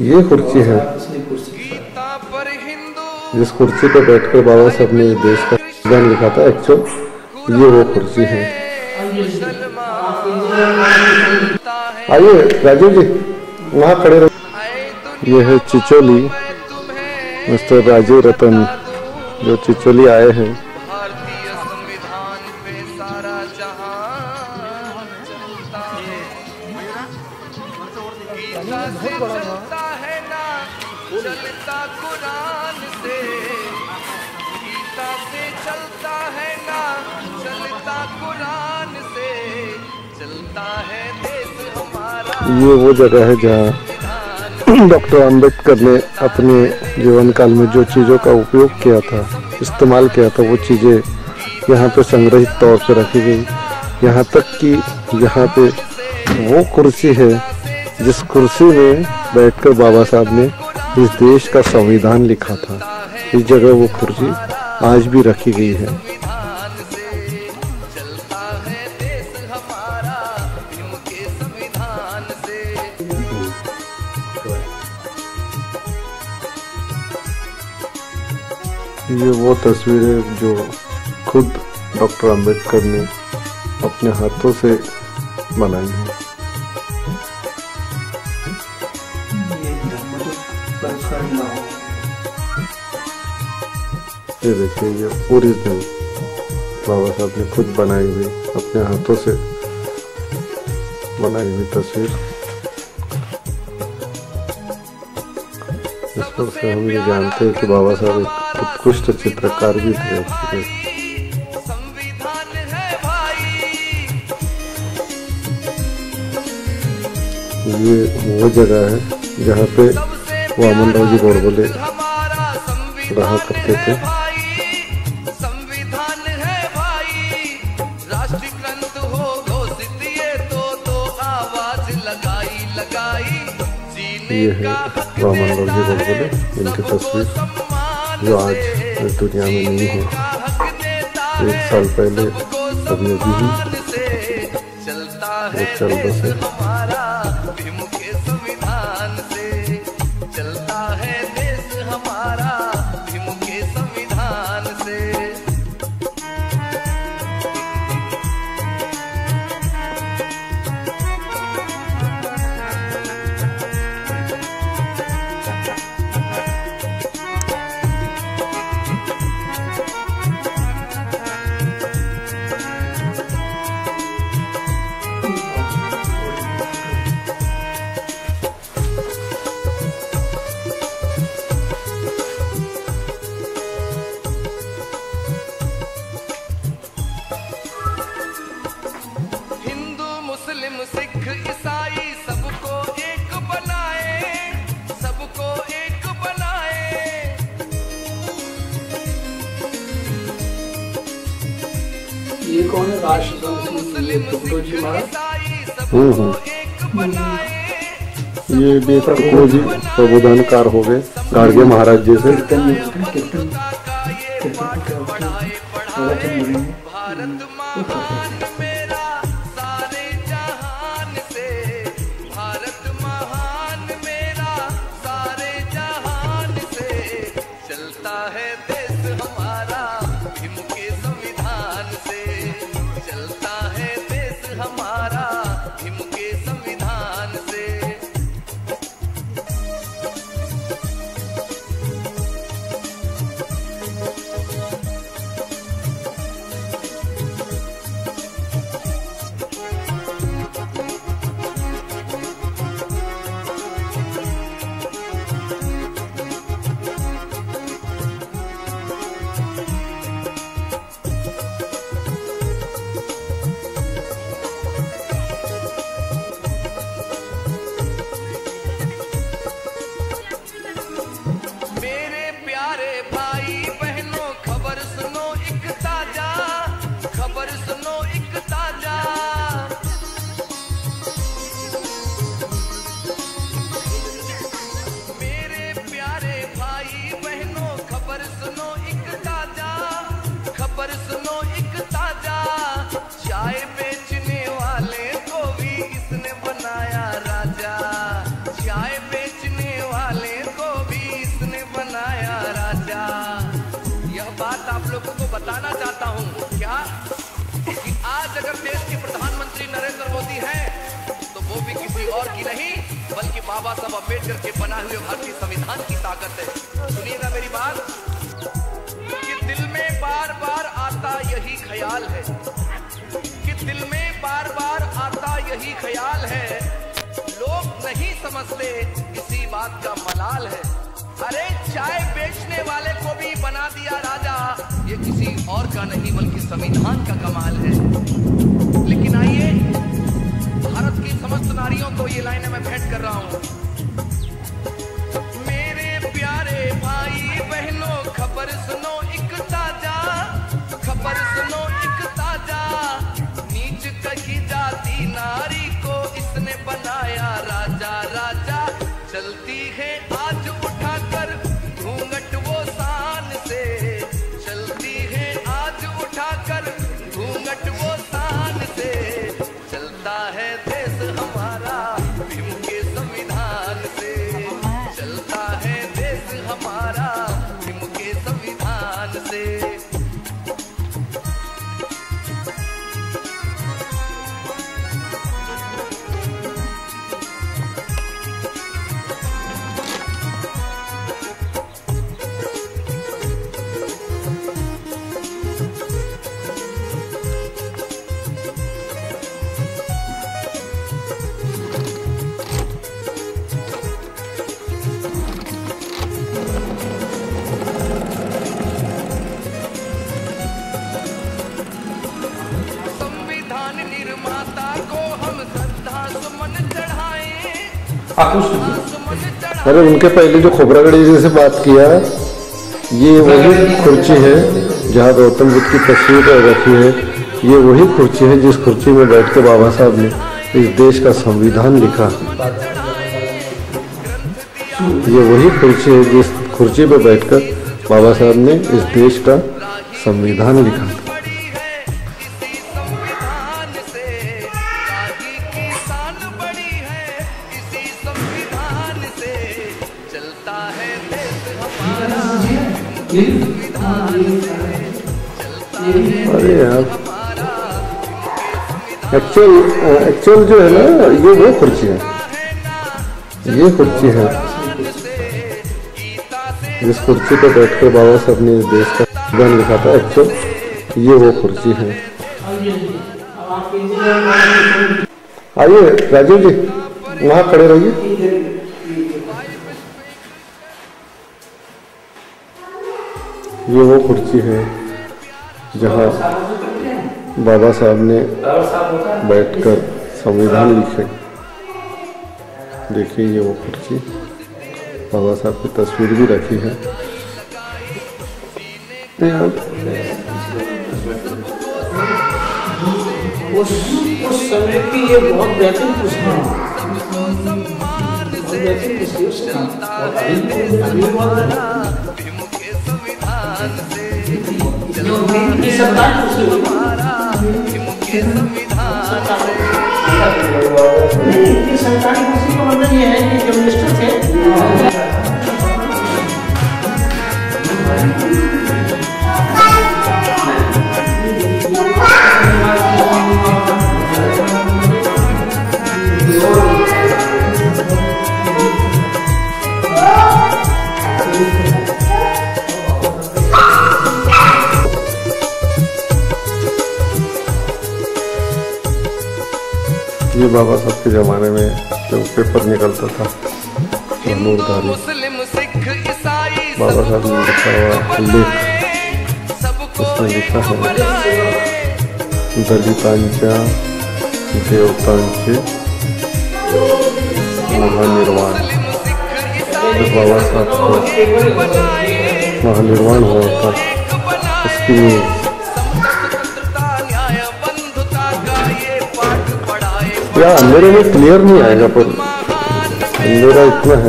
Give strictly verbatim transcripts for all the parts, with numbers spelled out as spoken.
ये कुर्सी है, जिस कुर्सी पर बैठकर बाबा साहब ने देश का संविधान लिखा था। एक्चुअल ये वो कुर्सी है। आइए राजू जी, वहाँ खड़े रहो। ये है चिचोली, मिस्टर राजीव रतन जो चिचोली आए हैं। चलता है ना चलता कुरान से, गीता से चलता है ना चलता कुरान से, चलता है देश हमारा। ये वो जगह है जहाँ डॉक्टर अंबेडकर ने अपने जीवन काल में जो चीज़ों का उपयोग किया था, इस्तेमाल किया था, वो चीज़ें यहाँ पे संग्रहित तौर पे रखी गई। यहाँ तक कि यहाँ पे वो कुर्सी है जिस कुर्सी में बैठकर बाबा साहब ने इस देश का संविधान लिखा था। इस जगह वो कुर्सी आज भी रखी गई है। ये वो तस्वीरें जो खुद डॉक्टर अंबेडकर ने अपने हाथों से बनाई हैं। ये देखिए, ये ओरिजिनल बाबा साहब ने खुद बनाई हुई, अपने हाथों से बनाई हुई तस्वीर। इस पर से हम ये जानते हैं कि बाबा साहब एक उत्कृष्ट चित्रकार भी थे। ये वो जगह है जहाँ पे वामन राव जी गोडबोले रहा करते थे। ये है वामन राव जी गोडबोले, इनकी तस्वीर जो आज इस दुनिया में नहीं है। एक साल पहले अभी अभी ही वो चल बसे। सिख ईसाई सबको एक बनाए, सबको एक बनाए। ये कौन है? राष्ट्रपति टुकड़ो जी महाराज। हम्म ये भी टुकड़ो जी प्रबोधनकार हो गए गाड़गे महाराज जी से। बाबा साहब अम्बेडकर के बनाए हुए भारतीय संविधान की ताकत है। सुनिएगा मेरी बात कि दिल में बार बार आता यही ख्याल है, कि दिल में बार बार आता यही ख्याल है, लोग नहीं समझते इसी बात का मलाल है। अरे चाय बेचने वाले को भी बना दिया राजा, ये किसी और का नहीं बल्कि संविधान का कमाल है। लेकिन आइए भारत की समस्त नारियों को ये लाइनें मैं भेंट कर रहा हूं। मेरे प्यारे भाई बहनों खबर सुनो एक ताजा, खबर सुनो एक ताजा, नीच कही जाती नारी को इसने बनाया राजा। राजा चलती है आज उठाकर घूंघट वो शान से, चलती है आज उठाकर घूंघट वो शान से, चलता है देश हमारा भीम के संविधान से, चलता है देश हमारा भीम के संविधान से। अरे उनके पहले जो खोबरागढ़ी जी से बात किया, ये वही कुर्सी है जहाँ गौतम बुद्ध की तस्वीर रखी है। ये वही कुर्सी है जिस कुर्सी में बैठ के बाबा साहब ने इस देश का संविधान लिखा। ये वही कुर्सी है जिस कुर्सी पे बैठकर बाबा साहब ने इस देश का संविधान लिखा। अरे यार एक्चुअल एक्चुअल जो है ना, ये वो कुर्सी है, ये कुर्सी है जिस कुर्सी पे बैठकर बाबा साहब ने इस देश का संविधान लिखा था। एक्चुअल ये वो कुर्सी है। आइए राजीव जी, वहाँ खड़े रहिए। ये वो कुर्सी है जहाँ बाबा साहब ने बैठकर संविधान लिखे। देखिए ये वो कुर्सी, बाबा साहब की तस्वीर भी रखी है। उस उस समय की ये बहुत बेहतरीन कुर्सी है, बहुत बेहतरीन कुर्सी सरकारी कुर्सी का मतलब ये है कि जो मिनिस्टर थे ये बाबा साहब के ज़माने में जो पेपर निकलता था, नूरदारी, बाबा साहब ने लिखा हुआ लेख, उसमें लिखा है दलितांच्या देवतांचे महानिर्वाण। जब बाबा साहब को महानिर्वाण हुआ था, उसकी या अंधेरे में क्लियर नहीं आएगा, पर अंधेरा इतना है।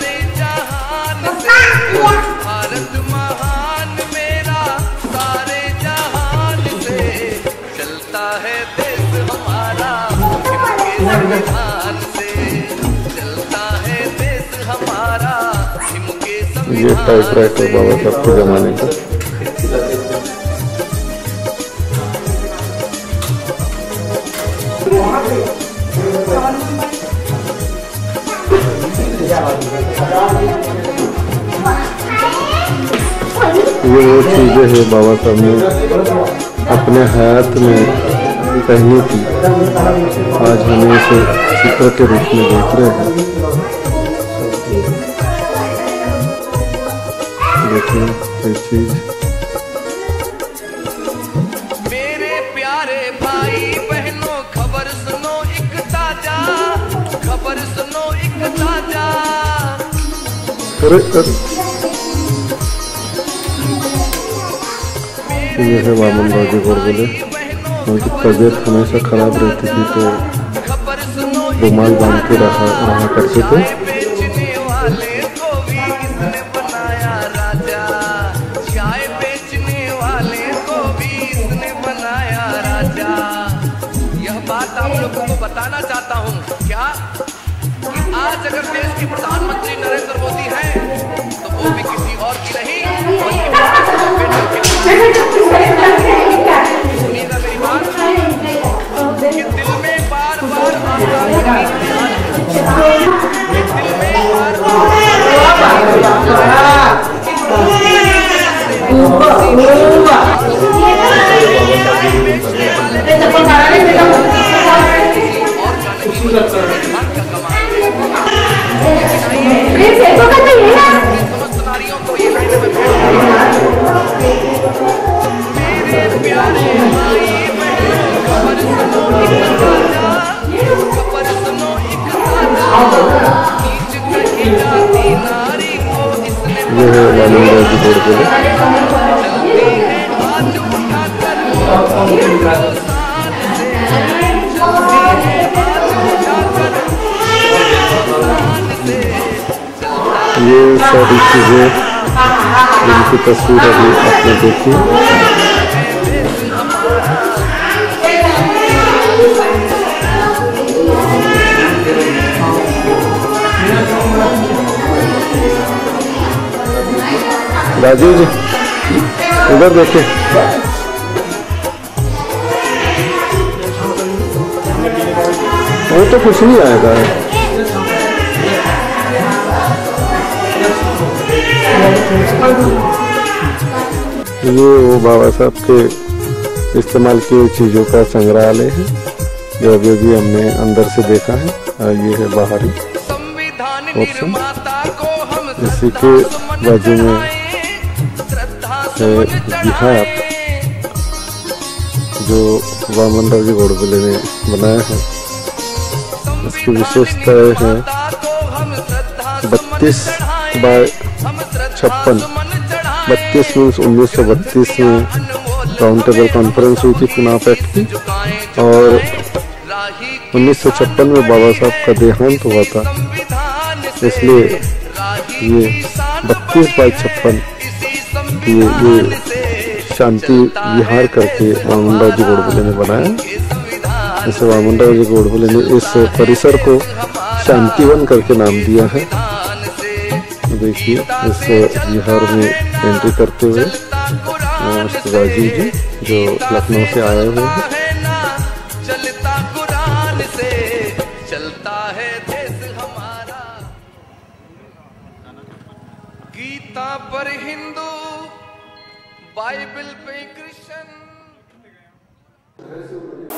भारत महान मेरा सारे जहान से, चलता है देश हमारा संविधान से, चलता है देश हमारा के संविधान। ये टाइपराइटर बाबा साहब के जमाने का। ये वो चीज़ें हैं बाबा साहब ने अपने हयात में पहनी थी, आज हमें इसे चित्र के रूप में देख रहे हैं। देखिए ये चीज़। मेरे प्यारे भाई बहनों खबर सुनो एक ताजा, खबर सुनो एक ताजा। अरे अरे ये है वामन राव जी गोडबोले। उनकी तबीयत हमेशा खराब रहती थी तो रुमाल बांध के रहा रहा करते थे। बेचने वाले को भी इसने बनाया राजा, चाय बेचने वाले को भी इसने बनाया राजा। यह बात आप लोगों को बताना चाहता हूँ क्या कि आज अगर देश के प्रधानमंत्री नरेंद्र मोदी हैं तो वो भी किसी और की नहीं बल्कि सुनिएगा मेरी बात कि दिल में बार बार आता है, दिल में बार नारियों को ये कहने में मेरे प्यारे भाई बहनों खबर सुनो एक ताजा, खबर सुनो एक ताजा। नीच कही जाती नारी को इसने ये है वामन राव जी गोडबोले। चलती है हाथ उठाकर हिंदुस्तान से, चलती है हाथ उठाकर हिंदुस्तान से। ये सारी चीज़ें जिनकी तस्वीर अभी आपने देखी। राजीव जी इधर देखे, वो तो कुछ नहीं आएगा। ये वो बाबा साहब के इस्तेमाल किए चीज़ों का संग्रहालय है जो अभी अभी हमने अंदर से देखा है। ये है बाहरी ऑप्शन। इसी के बाजू में है बिहार जो वामन राव जी गोडबोले ने बनाया है। इसकी विशेषता है बत्तीस बाय छप्पन। बत्तीस मीन्स उन्नीस सौ बत्तीस में राउंड टेबल कॉन्फ्रेंस हुई थी पुणे पैक्ट की, और उन्नीस सौ छप्पन में बाबा साहब का देहांत हुआ था। इसलिए ये बत्तीस बाई छप्पन ये ये शांति विहार करके वामन राव जी गोडबोले ने बनाया। ऐसे वामन राव जी गोडबोले ने इस परिसर को शांतिवन करके नाम दिया है। देखिए इस विहार में एंट्री करते हुए राजीव जी जो लखनऊ से आए हुए हैं। चलता कुरान से चलता है देश हमारा, गीता पर हिंदू, बाइबल पे क्रिश्चियन।